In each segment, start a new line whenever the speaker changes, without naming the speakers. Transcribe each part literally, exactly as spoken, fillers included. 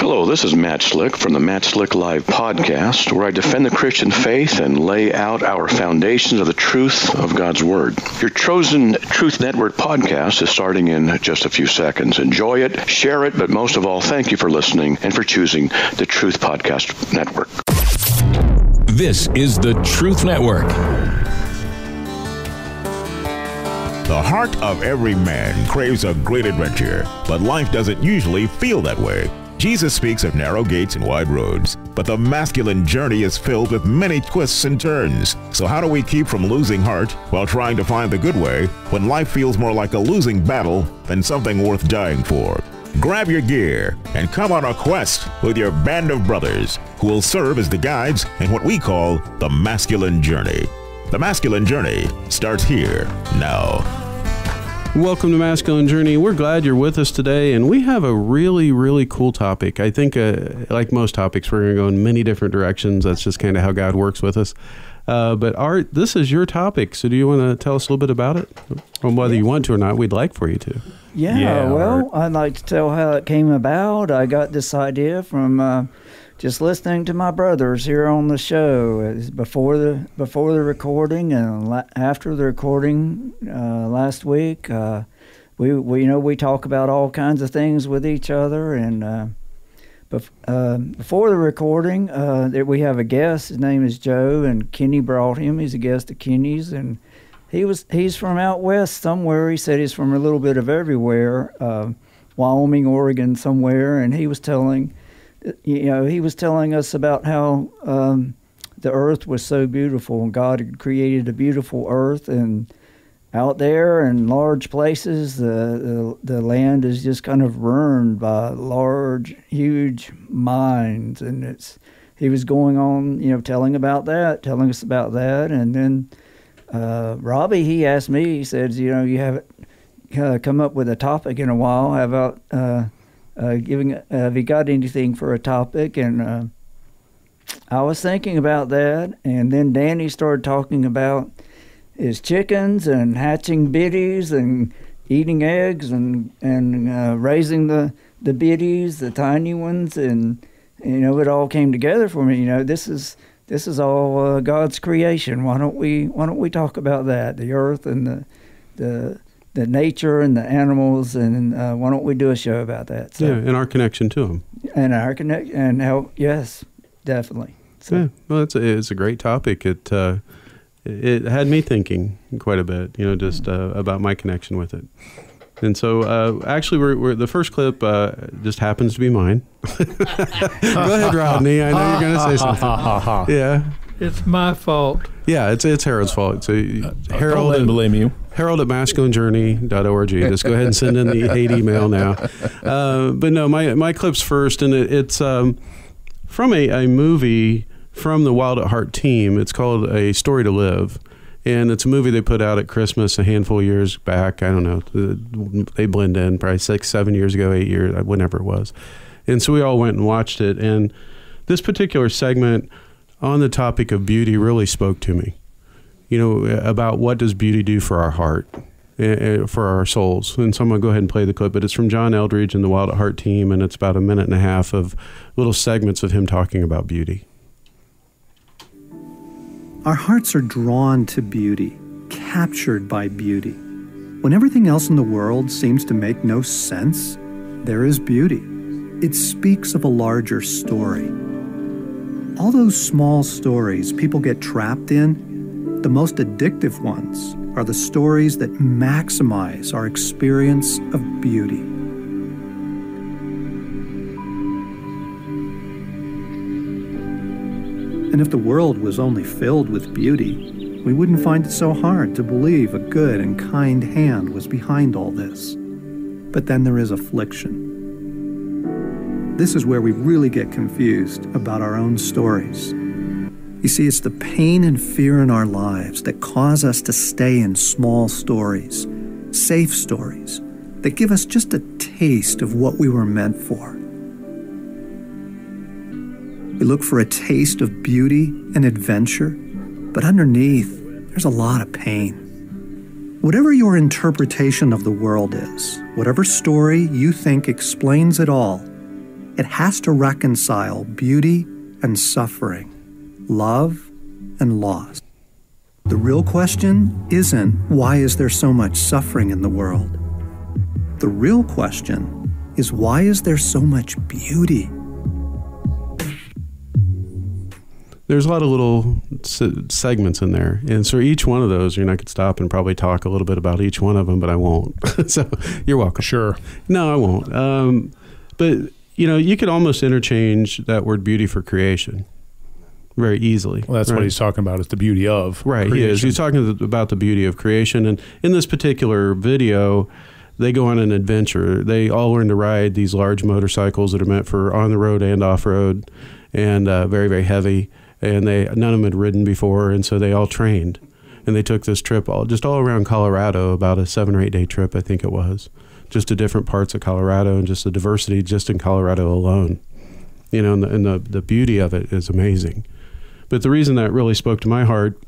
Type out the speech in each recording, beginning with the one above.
Hello, this is Matt Slick from the Matt Slick Live podcast, where I defend the Christian faith and lay out our foundations of the truth of God's Word. Your chosen Truth Network podcast is starting in just a few seconds. Enjoy it, share it, but most of all, thank you for listening and for choosing the Truth Podcast Network.
This is the Truth Network.
The heart of every man craves a great adventure, but life doesn't usually feel that way. Jesus speaks of narrow gates and wide roads, but the masculine journey is filled with many twists and turns. So how do we keep from losing heart while trying to find the good way when life feels more like a losing battle than something worth dying for? Grab your gear and come on a quest with your band of brothers who will serve as the guides in what we call the masculine journey. The masculine journey starts here now.
Welcome to Masculine Journey. We're glad you're with us today, and we have a really, really cool topic. I think, uh, like most topics, we're going to go in many different directions. That's just kind of how God works with us. Uh, but Art, this is your topic, so do you want to tell us a little bit about it? Or whether you want to or not, we'd like for you to.
Yeah, yeah well, Art. I'd like to tell how it came about. I got this idea from uh, just listening to my brothers here on the show. It was before the before the recording and la- after the recording uh, last week. Uh, we, we, you know, we talk about all kinds of things with each other, and uh, bef- uh, before the recording, uh, there we have a guest. His name is Joe, and Kenny brought him. He's a guest of Kenny's, and he was he's from out west somewhere. He said he's from a little bit of everywhere, uh, Wyoming, Oregon, somewhere, and he was telling. You know, he was telling us about how um, the earth was so beautiful, and God had created a beautiful earth, and out there in large places, the, the the land is just kind of ruined by large, huge mines, and it's. He was going on, you know, telling about that, telling us about that, and then uh, Robbie, he asked me, he said, you know, you haven't uh, come up with a topic in a while. How about uh, Uh, giving, uh, have you got anything for a topic? And uh, I was thinking about that, and then Danny started talking about his chickens and hatching biddies and eating eggs and and uh, raising the the biddies, the tiny ones, and you know it all came together for me. You know, this is this is all uh, God's creation. Why don't we Why don't we talk about that? The earth and the the the nature and the animals, and uh, why don't we do a show about that? So,
yeah, and our connection to them.
And our connect, and how, yes, definitely. So.
Yeah, well, it's a, it's a great topic. It uh, it had me thinking quite a bit, you know, just uh, about my connection with it. And so, uh, actually, we're, we're the first clip uh, just happens to be mine. Go ahead, Rodney. I know you're going to say something. Yeah.
It's my fault.
Yeah, it's it's Harold's fault. So uh,
Harold, I don't blame you.
Harold at masculine journey dot org. Just go ahead and send in the hate email now. Uh, but no, my my clip's first, and it, it's um, from a, a movie from the Wild at Heart team. It's called A Story to Live, and it's a movie they put out at Christmas a handful of years back. I don't know. They blend in probably six, seven years ago, eight years, whenever it was. And so we all went and watched it, and this particular segment on the topic of beauty really spoke to me, you know, about what does beauty do for our heart, uh, for our souls. And so I'm going to go ahead and play the clip, but it's from John Eldridge and the Wild at Heart team, and it's about a minute and a half of little segments of him talking about beauty.
Our hearts are drawn to beauty, captured by beauty. When everything else in the world seems to make no sense, there is beauty. It speaks of a larger story. All those small stories people get trapped in, the most addictive ones are the stories that maximize our experience of beauty. And if the world was only filled with beauty, we wouldn't find it so hard to believe a good and kind hand was behind all this. But then there is affliction. This is where we really get confused about our own stories. You see, it's the pain and fear in our lives that cause us to stay in small stories, safe stories, that give us just a taste of what we were meant for. We look for a taste of beauty and adventure, but underneath, there's a lot of pain. Whatever your interpretation of the world is, whatever story you think explains it all, It has to reconcile beauty and suffering, love and loss. The real question isn't, why is there so much suffering in the world? The real question is, why is there so much beauty?
There's a lot of little se- segments in there. And so each one of those, you know, I could stop and probably talk a little bit about each one of them, but I won't. So you're welcome.
Sure.
No, I won't. Um, but, you know, you could almost interchange that word beauty for creation very easily.
Well, that's
right?
what he's talking about, is the beauty of
Right,
creation.
he is. He's talking about the beauty of creation. And in this particular video, they go on an adventure. They all learn to ride these large motorcycles that are meant for on the road and off road, and uh, very, very heavy. And they none of them had ridden before, and so they all trained. And they took this trip all just all around Colorado, about a seven or eight day trip, I think it was, just to different parts of Colorado, and just the diversity just in Colorado alone. You know, and the, and the, the beauty of it is amazing. But the reason that really spoke to my heart,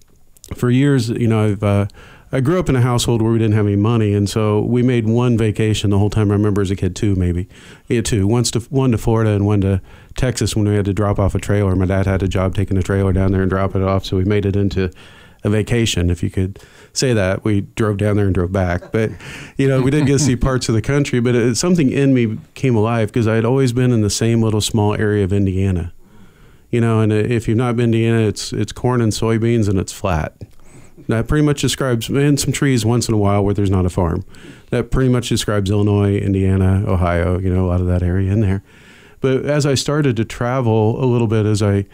for years, you know, I've uh, I grew up in a household where we didn't have any money, and so we made one vacation the whole time. I remember as a kid, two maybe, yeah, two. Once to one to Florida and one to Texas when we had to drop off a trailer. My dad had a job taking a trailer down there and dropping it off, so we made it into a vacation, if you could say that. We drove down there and drove back, but you know, we didn't get to see parts of the country. But it, something in me came alive because I had always been in the same little small area of Indiana. You know, and if you've not been to Indiana, it's it's corn and soybeans and it's flat. That pretty much describes, and some trees once in a while where there's not a farm. That pretty much describes Illinois, Indiana, Ohio, you know, a lot of that area in there. But as I started to travel a little bit, as I,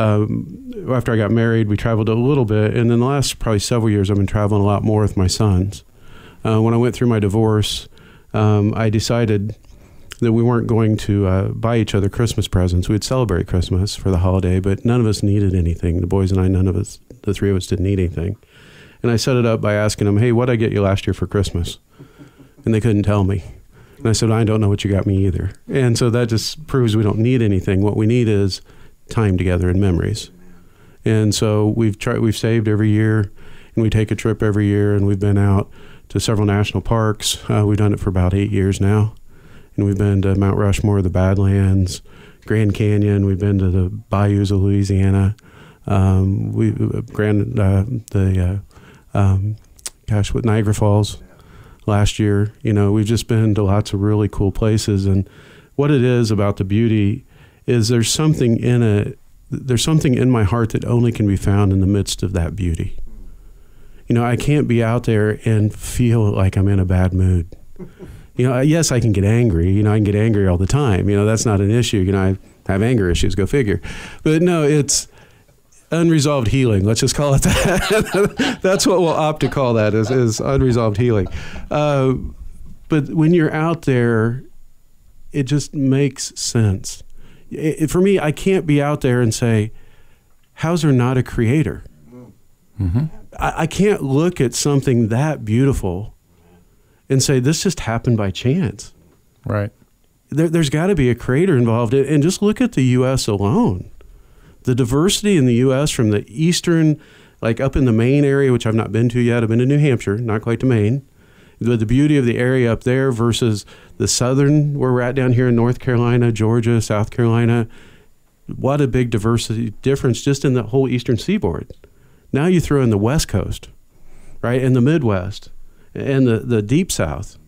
um, after I got married, we traveled a little bit. And in the last probably several years, I've been traveling a lot more with my sons. Uh, when I went through my divorce, um, I decided that we weren't going to uh, buy each other Christmas presents. We'd celebrate Christmas for the holiday, but none of us needed anything. The boys and I, none of us, the three of us didn't need anything. And I set it up by asking them, hey, what'd I get you last year for Christmas? And they couldn't tell me. And I said, I don't know what you got me either. And so that just proves we don't need anything. What we need is time together and memories. And so we've tried, we've saved every year, and we take a trip every year, and we've been out to several national parks. Uh, we've done it for about eight years now. And we've been to Mount Rushmore, the Badlands, Grand Canyon. We've been to the bayous of Louisiana. Um, we Grand uh, the uh, um, gosh, what Niagara Falls last year. You know, we've just been to lots of really cool places. And what it is about the beauty is there's something in it. There's something in my heart that only can be found in the midst of that beauty. You know, I can't be out there and feel like I'm in a bad mood. You know, yes, I can get angry. You know, I can get angry all the time. You know, that's not an issue. You know, I have anger issues, go figure. But no, it's unresolved healing. Let's just call it that. That's what we'll opt to call that, is, is unresolved healing. Uh, but when you're out there, it just makes sense. It, it, for me, I can't be out there and say, how's there not a creator? Mm-hmm. I, I can't look at something that beautiful and say, this just happened by chance.
Right.
There, there's got to be a creator involved. And just look at the U S alone. The diversity in the U S from the eastern, like up in the Maine area, which I've not been to yet. I've been to New Hampshire, not quite to Maine. The, the beauty of the area up there versus the southern, where we're at down here in North Carolina, Georgia, South Carolina. What a big diversity difference just in the whole eastern seaboard. Now you throw in the West Coast, right, and the Midwest, and the, the Deep South.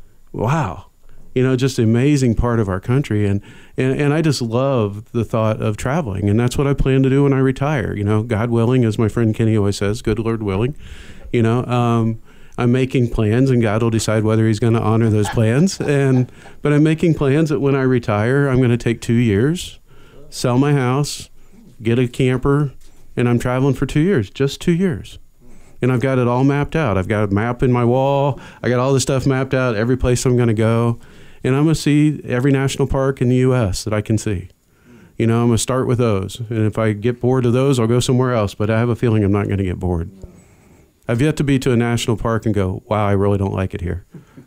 Wow. You know, just an amazing part of our country. And, and, and I just love the thought of traveling. And that's what I plan to do when I retire. You know, God willing, as my friend Kenny always says, good Lord willing. You know, um, I'm making plans, and God will decide whether he's going to honor those plans. And But I'm making plans that when I retire, I'm going to take two years, sell my house, get a camper, and I'm traveling for two years, just two years. And I've got it all mapped out. I've got a map in my wall. I got all the stuff mapped out, every place I'm going to go. And I'm going to see every national park in the U S that I can see. You know, I'm going to start with those. And if I get bored of those, I'll go somewhere else. But I have a feeling I'm not going to get bored. I've yet to be to a national park and go, wow, I really don't like it here.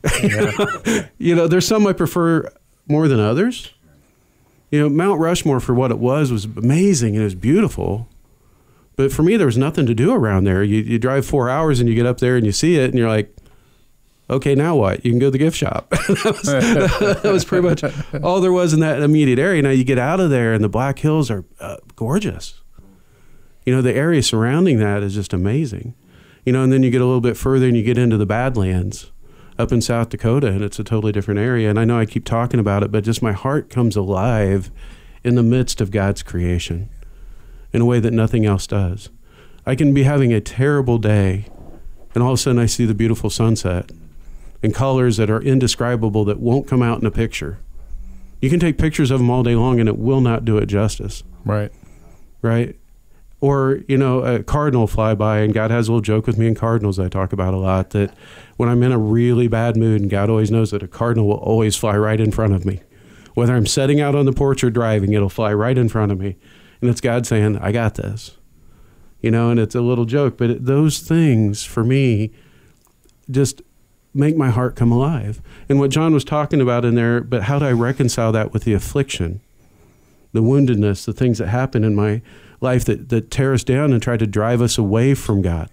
Yeah. You know, there's some I prefer more than others. You know, Mount Rushmore, for what it was, was amazing and it was beautiful. But for me, there was nothing to do around there. You, you drive four hours and you get up there and you see it and you're like, Okay, now what? You can go to the gift shop. that, was, that was pretty much all there was in that immediate area. Now you get out of there, and the Black Hills are uh, gorgeous. You know, the area surrounding that is just amazing. You know, and then you get a little bit further, and you get into the Badlands up in South Dakota, and it's a totally different area. And I know I keep talking about it, but just my heart comes alive in the midst of God's creation in a way that nothing else does. I can be having a terrible day, and all of a sudden I see the beautiful sunset in colors that are indescribable that won't come out in a picture. You can take pictures of them all day long and it will not do it justice.
Right.
Right? Or, you know, a cardinal fly by, and God has a little joke with me in cardinals I talk about a lot, that when I'm in a really bad mood, and God always knows that a cardinal will always fly right in front of me. Whether I'm sitting out on the porch or driving, it'll fly right in front of me. And it's God saying, I got this. You know, and it's a little joke, but it, those things for me just make my heart come alive. And what John was talking about in there, but how do I reconcile that with the affliction, the woundedness, the things that happen in my life that, that tear us down and try to drive us away from God,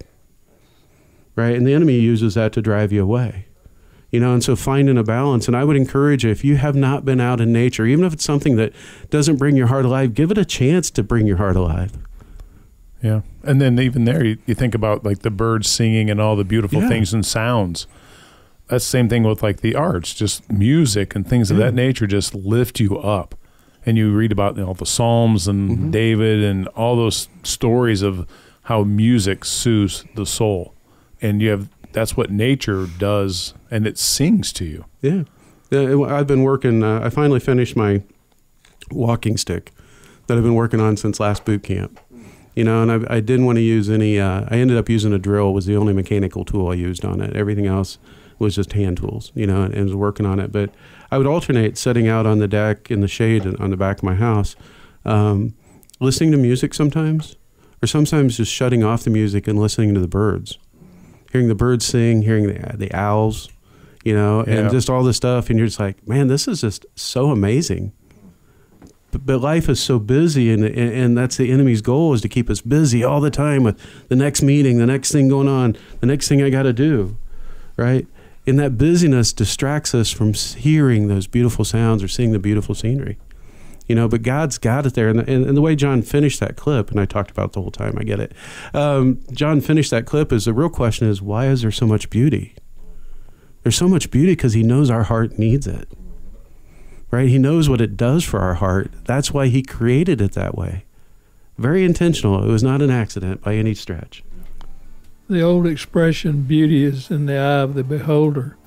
right? And the enemy uses that to drive you away, you know, and so finding a balance. And I would encourage you, if you have not been out in nature, even if it's something that doesn't bring your heart alive, give it a chance to bring your heart alive.
Yeah. And then even there, you, you think about like the birds singing and all the beautiful
Yeah.
things and sounds. That's the same thing with like the arts, just music and things of
Yeah.
that nature just lift you up. And you read about, you know, the Psalms and
Mm-hmm.
David and all those stories of how music soothes the soul. And you have, that's what nature does, and it sings to you.
Yeah. Yeah, I've been working, uh, I finally finished my walking stick that I've been working on since last boot camp. You know, and I, I didn't want to use any, uh, I ended up using a drill, was the only mechanical tool I used on it. Everything else was just hand tools, you know, and, and was working on it. But I would alternate sitting out on the deck in the shade on the back of my house, um, listening to music sometimes, or sometimes just shutting off the music and listening to the birds, hearing the birds sing, hearing the, the owls, you know, and
Yeah.
just all this stuff. And you're just like, man, this is just so amazing. But, but life is so busy, and, and and that's the enemy's goal, is to keep us busy all the time with the next meeting, the next thing going on, the next thing I got to do, right? And that busyness distracts us from hearing those beautiful sounds or seeing the beautiful scenery, you know, but God's got it there. And the, and, and the way John finished that clip, and I talked about it the whole time, I get it. Um, John finished that clip is the real question is, why is there so much beauty? There's so much beauty because he knows our heart needs it, right? He knows what it does for our heart. That's why he created it that way. Very intentional. It was not an accident by any stretch.
The old expression, beauty is in the eye of the beholder,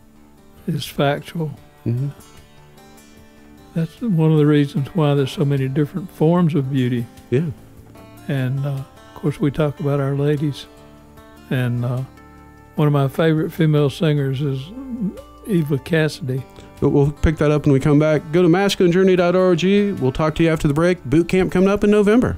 is factual.
Mm-hmm.
That's one of the reasons why there's so many different forms of beauty.
Yeah.
And, uh, of course, we talk about our ladies. And uh, one of my favorite female singers is Eva Cassidy.
But we'll pick that up when we come back. Go to masculine journey dot org. We'll talk to you after the break. Boot camp coming up in November.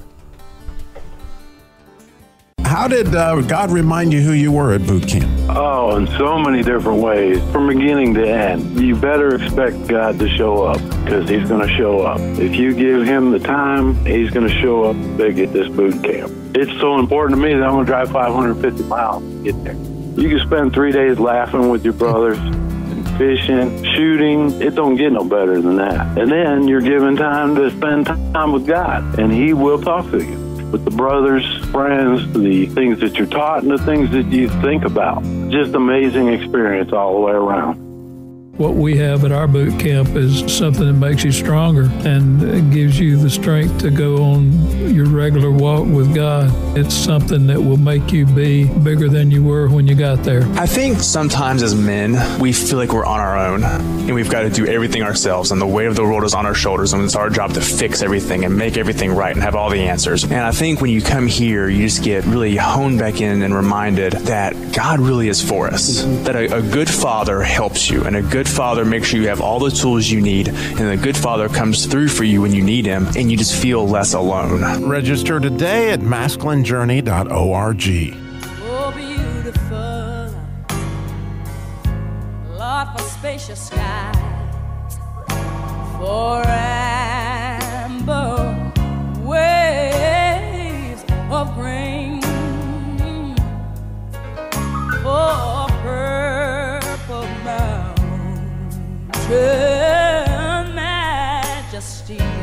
How did uh, God remind you who you were at boot camp?
Oh, in so many different ways, from beginning to end. You better expect God to show up, because he's going to show up. If you give him the time, he's going to show up big at this boot camp. It's so important to me that I'm going to drive five hundred fifty miles to get there. You can spend three days laughing with your brothers, fishing, shooting. It don't get no better than that. And then you're given time to spend time with God, and he will talk to you. With the brothers, friends, the things that you're taught, and the things that you think about. Just amazing experience all the way around.
What we have at our boot camp is something that makes you stronger and gives you the strength to go on your regular walk with God. It's something that will make you be bigger than you were when you got there.
I think sometimes as men, we feel like we're on our own and we've got to do everything ourselves, and the weight of the world is on our shoulders, and it's our job to fix everything and make everything right and have all the answers. And I think when you come here, you just get really honed back in and reminded that God really is for us, that a, a good father helps you, and a good father makes sure you have all the tools you need, and the good father comes through for you when you need him, and you just feel less alone.
Register today at masculine journey dot org.
Oh, beautiful, Lord, for spacious skies, for amber waves of grain, for purple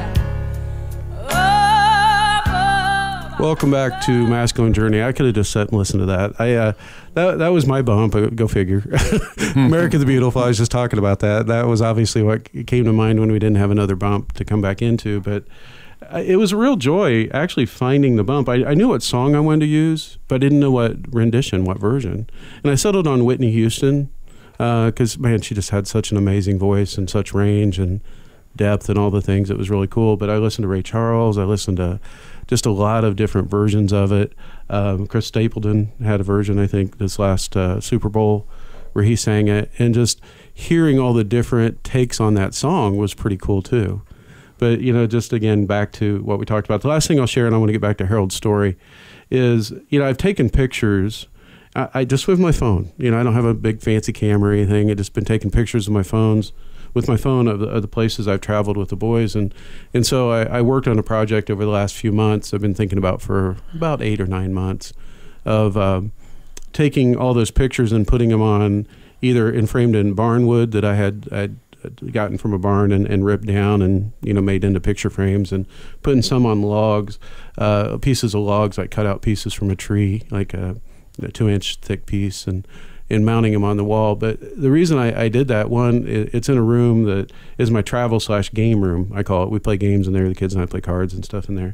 Welcome back to Masculine Journey. I could have just sat and listened to that. I uh, that that was my bump. Go figure. America the Beautiful. I was just talking about that. That was obviously what came to mind when we didn't have another bump to come back into. But it was a real joy actually finding the bump. I, I knew what song I wanted to use, but I didn't know what rendition, what version. And I settled on Whitney Houston because uh, man, she just had such an amazing voice and such range and depth and all the things. It was really cool. But I listened to Ray Charles. I listened to just a lot of different versions of it. Um, Chris Stapleton had a version, I think, this last uh, Super Bowl where he sang it. And just hearing all the different takes on that song was pretty cool, too. But, you know, just again, back to what we talked about. The last thing I'll share, and I want to get back to Harold's story, is, you know, I've taken pictures. I, I just with my phone. You know, I don't have a big fancy camera or anything. I've just been taking pictures of my phones. with my phone of the, of the places I've traveled with the boys. And, and so I, I worked on a project over the last few months I've been thinking about for about eight or nine months of um, taking all those pictures and putting them on either in framed in barn wood that I had I'd gotten from a barn and, and ripped down and, you know, made into picture frames, and putting some on logs, uh, pieces of logs, like cut out pieces from a tree, like a, a two inch thick piece, and and mounting them on the wall. But the reason I, I did that, one, it, it's in a room that is my travel slash game room, I call it. We play games in there. The kids and I play cards and stuff in there.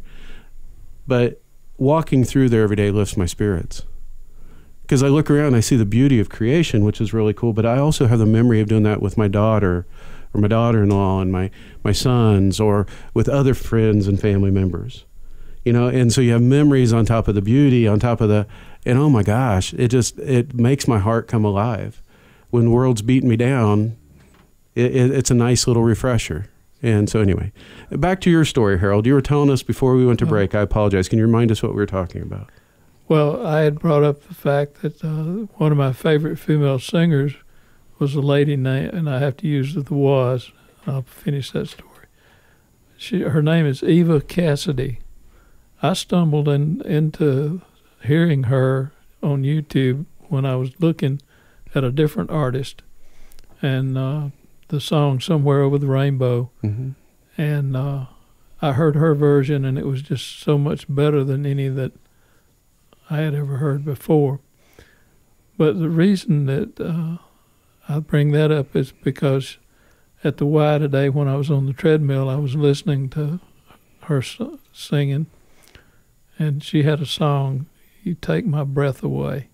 But walking through there every day lifts my spirits. Because I look around and I see the beauty of creation, which is really cool. But I also have the memory of doing that with my daughter or my daughter-in-law and my, my sons, or with other friends and family members. You know, and so you have memories on top of the beauty, on top of the, and oh my gosh, it just, it makes my heart come alive. When the world's beating me down, it, it, it's a nice little refresher. And so anyway, back to your story, Harold. You were telling us before we went to break, I apologize. Can you remind us what we were talking about?
Well, I had brought up the fact that uh, one of my favorite female singers was a lady named, and I have to use the was, I'll finish that story. She, her name is Eva Cassidy. I stumbled in, into hearing her on YouTube when I was looking at a different artist, and uh, the song Somewhere Over the Rainbow. Mm-hmm. And uh, I heard her version, and it was just so much better than any that I had ever heard before. But the reason that uh, I bring that up is because at the Y today, when I was on the treadmill, I was listening to her singing, and she had a song, You Take My Breath Away.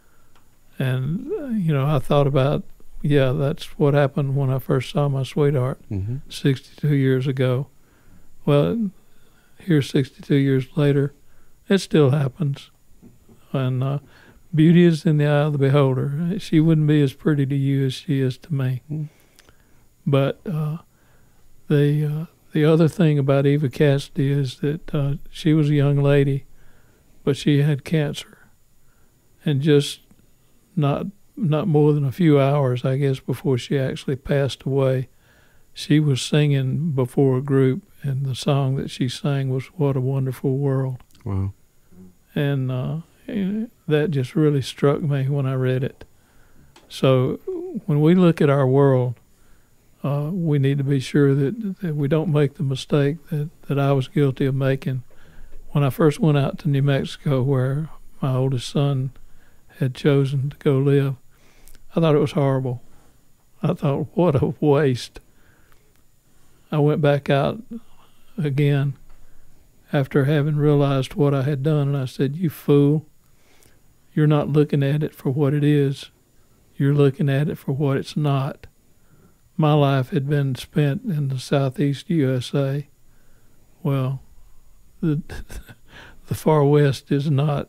And, you know, I thought about, yeah, that's what happened when I first saw my sweetheart mm-hmm. sixty-two years ago. Well, here sixty-two years later, it still happens. And uh, beauty is in the eye of the beholder. She wouldn't be as pretty to you as she is to me. Mm-hmm. But uh, the... Uh, The other thing about Eva Cassidy is that uh, she was a young lady, but she had cancer. And just not not more than a few hours, I guess, before she actually passed away, she was singing before a group, and the song that she sang was What a Wonderful World.
Wow.
And uh, that just really struck me when I read it. So when we look at our world, Uh, we need to be sure that, that we don't make the mistake that, that I was guilty of making. When I first went out to New Mexico, where my oldest son had chosen to go live, I thought it was horrible. I thought, what a waste. I went back out again after having realized what I had done, and I said, you fool, you're not looking at it for what it is. You're looking at it for what it's not. My life had been spent in the southeast U S A. Well, the the far west is not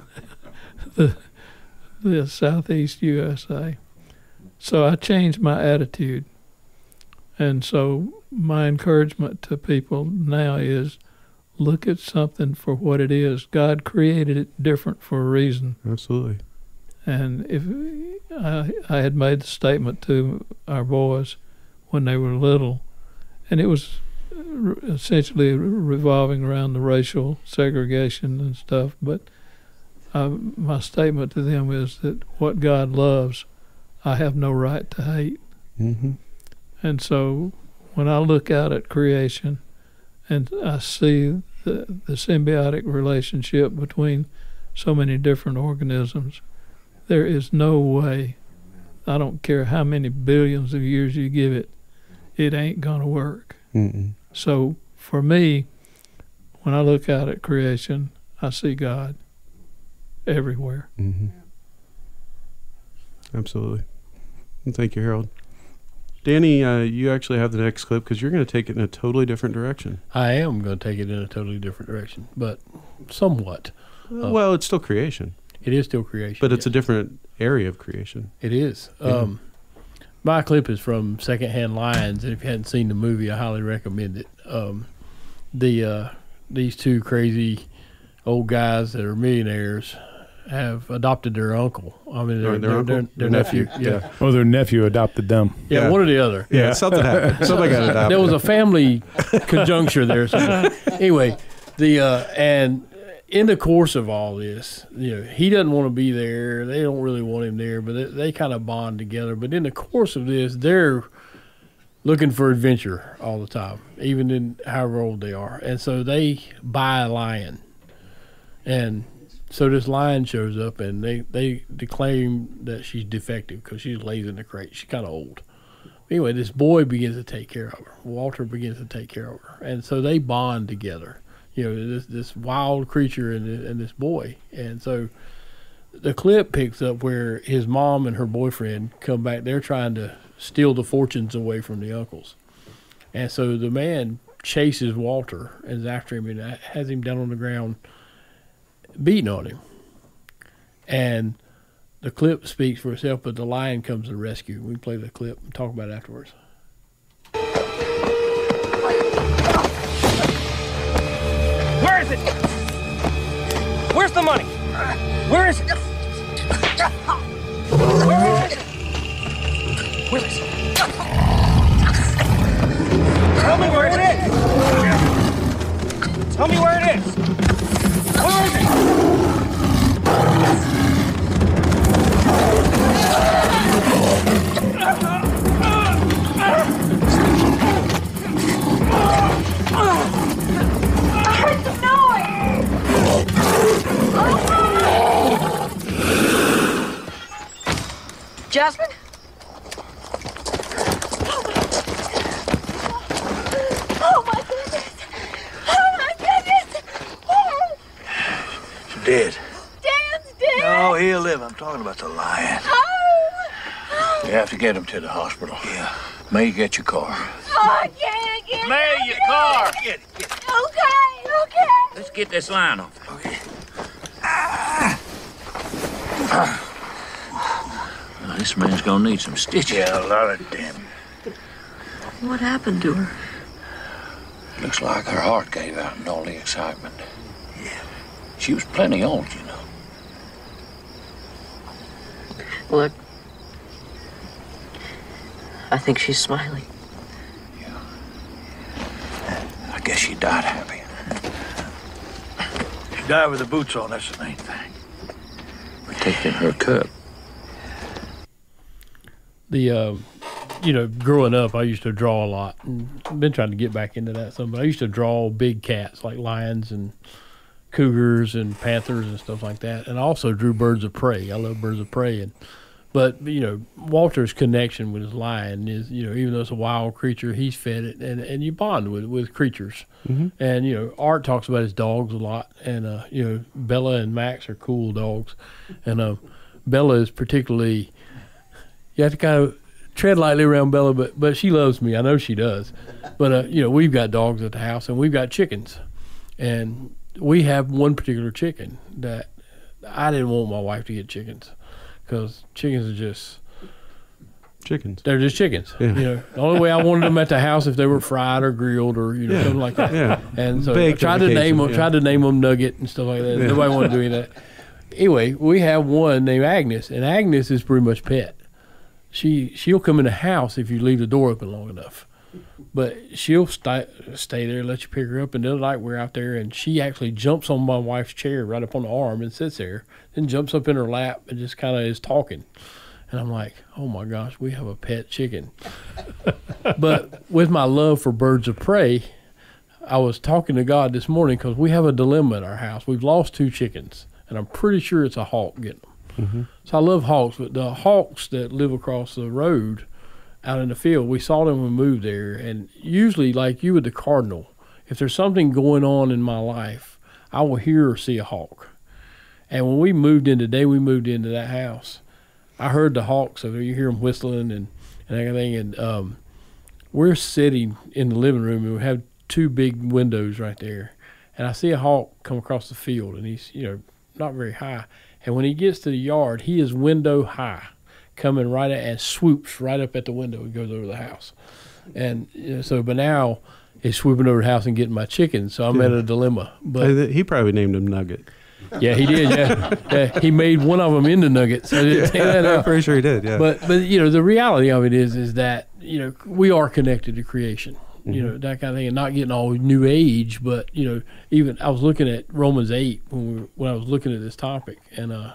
the the southeast U S A. So I changed my attitude. And so my encouragement to people now is look at something for what it is. God created it different for a reason.
Absolutely.
And if I, I had made the statement to our boys when they were little, and it was essentially revolving around the racial segregation and stuff, but uh, my statement to them is that what God loves, I have no right to hate. Mm-hmm. And so when I look out at creation and I see the, the symbiotic relationship between so many different organisms. There is no way, I don't care how many billions of years you give it, it ain't going to work.
Mm-mm.
So for me, when I look out at creation, I see God everywhere.
Mm-hmm. Absolutely. And thank you, Harold. Danny, uh, you actually have the next clip because you're going to take it in a totally different direction.
I am going to take it in a totally different direction, but somewhat.
Uh, well, it's still creation.
It is still creation.
But it's
yes.
a different area of creation.
It is.
Yeah.
Um, my clip is from Secondhand Lions, and if you hadn't seen the movie, I highly recommend it. Um, the uh, these two crazy old guys that are millionaires have adopted their uncle. I mean, their,
Their- their
their,
uncle?
their, their
Their
nephew.
nephew.
Yeah.
Yeah.
Oh, their nephew adopted them.
Yeah,
Yeah.
one or the other.
Yeah, something happened. Somebody got adopted.
There was a family conjuncture there. So anyway, the uh, and in the course of all this, you know, he doesn't want to be there. They don't really want him there, but they, they kind of bond together. But in the course of this, they're looking for adventure all the time, even in however old they are. And so they buy a lion, and so this lion shows up, and they, they claim that she's defective because she lays in the crate. She's kind of old. Anyway, this boy begins to take care of her. Walter begins to take care of her. And so they bond together, you know, this this wild creature and, and this boy. And so the clip picks up where his mom and her boyfriend come back. They're trying to steal the fortunes away from the uncles. And so the man chases Walter and is after him and has him down on the ground beating on him. And the clip speaks for itself, but the lion comes to the rescue. We can play the clip and talk about it afterwards.
Where is it? Where's the money? Where is it? Where is it? Where is it? Tell me where it is. Tell me where it is. Where is it?
I heard some noise! Jasmine? Oh my goodness! Oh my goodness! Oh.
She's dead.
Dan's dead!
No, he'll live. I'm talking about the lion.
Oh!
You have to get him to the hospital. Yeah. May you get your car.
Oh, I can't get
May,
it.
your car.
Get it, get it.
Okay, okay.
Let's get this line off.
Okay. Ah. Well, this man's gonna need some stitches. Yeah, a lot of them.
What happened to her?
Looks like her heart gave out in all the excitement. Yeah. She was plenty old, you know.
Look, I think she's smiling.
I guess she died happy. She died with the boots on, that's the main thing. Protecting her cub.
The, uh, you know, growing up, I used to draw a lot. And I've been trying to get back into that some, but I used to draw big cats like lions and cougars and panthers and stuff like that. And I also drew birds of prey. I love birds of prey. And But, you know, Walter's connection with his lion is, you know, even though it's a wild creature, he's fed it, and, and you bond with, with creatures.
Mm-hmm.
And, you know, Art talks about his dogs a lot, and, uh, you know, Bella and Max are cool dogs. And uh, Bella is particularly, you have to kind of tread lightly around Bella, but, but she loves me. I know she does. But, uh, you know, we've got dogs at the house, and we've got chickens. And we have one particular chicken that I didn't want my wife to get chickens. Because chickens are just
chickens.
They're just chickens.
Yeah.
You know, the only way I wanted them at the house if they were fried or grilled or you know
Yeah.
something like that.
Yeah.
And so
Baked
I tried
on
to name
occasion,
them,
yeah.
tried to name them Nugget and stuff like that.
Yeah.
Nobody wanted to do any of that. Anyway, we have one named Agnes, and Agnes is pretty much pet. She she'll come in the house if you leave the door open long enough. But she'll stay stay there, let you pick her up, and the other night we're out there, and she actually jumps on my wife's chair right up on the arm and sits there, then jumps up in her lap and just kind of is talking. And I'm like, oh my gosh, we have a pet chicken. But with my love for birds of prey, I was talking to God this morning because we have a dilemma in our house. We've lost two chickens, and I'm pretty sure it's a hawk getting them.
Mm-hmm.
So I love hawks, but the hawks that live across the road out in the field, we saw them when we moved there. And usually, like you with the cardinal, if there's something going on in my life, I will hear or see a hawk. And when we moved in today, we moved into that house, I heard the hawks. So you hear them whistling and, and everything. And um, we're sitting in the living room, and we have two big windows right there. And I see a hawk come across the field, and he's, you know, not very high. And when he gets to the yard, he is window high, coming right at and swoops right up at the window and goes over the house. And you know, so, but now he's swooping over the house and getting my chickens. So I'm
Yeah.
at a dilemma. But
he probably named him Nugget.
Yeah, he did. Yeah, yeah. He made one of them into nuggets. I didn't take that out.
I'm pretty sure he did. Yeah.
But but you know, the reality of it is is that you know we are connected to creation. You
Mm-hmm.
know, that kind of thing, and not getting all new age. But you know, even I was looking at Romans eight when we, when I was looking at this topic, and uh,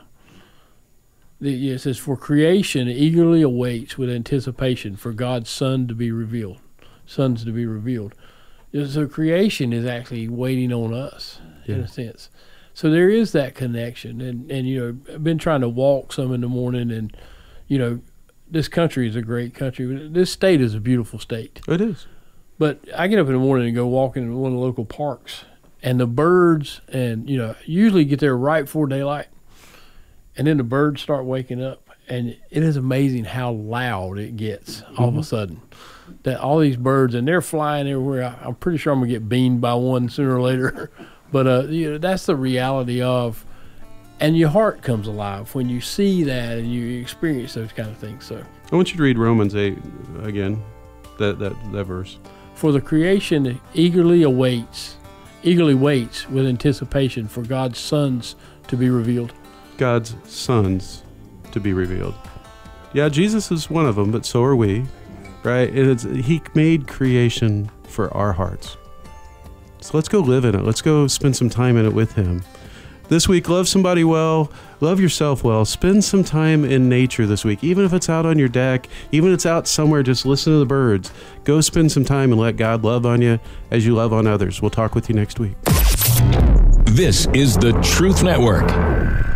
the, it says, "For creation eagerly awaits with anticipation for God's Son to be revealed, sons to be revealed." You know, so creation is actually waiting on us in
Yeah.
a sense. So there is that connection, and and you know, I've been trying to walk some in the morning, and you know, this country is a great country. This state is a beautiful state.
It is.
But I get up in the morning and go walking in one of the local parks, and the birds, and you know, usually get there right before daylight, and then the birds start waking up, and it is amazing how loud it gets all of a sudden. That all these birds, and they're flying everywhere. I, I'm pretty sure I'm gonna get beamed by one sooner or later. But uh, you know, that's the reality of, and your heart comes alive when you see that and you experience those kind of things. So
I want you to read Romans eight again, that that that verse.
For the creation eagerly awaits, eagerly waits with anticipation for God's sons to be revealed.
God's sons to be revealed. Yeah, Jesus is one of them, but so are we, right? And it's, he made creation for our hearts. So let's go live in it. Let's go spend some time in it with him. This week, love somebody well, love yourself well. Spend some time in nature this week, even if it's out on your deck, even if it's out somewhere, just listen to the birds. Go spend some time and let God love on you as you love on others. We'll talk with you next week.
This is the Truth Network.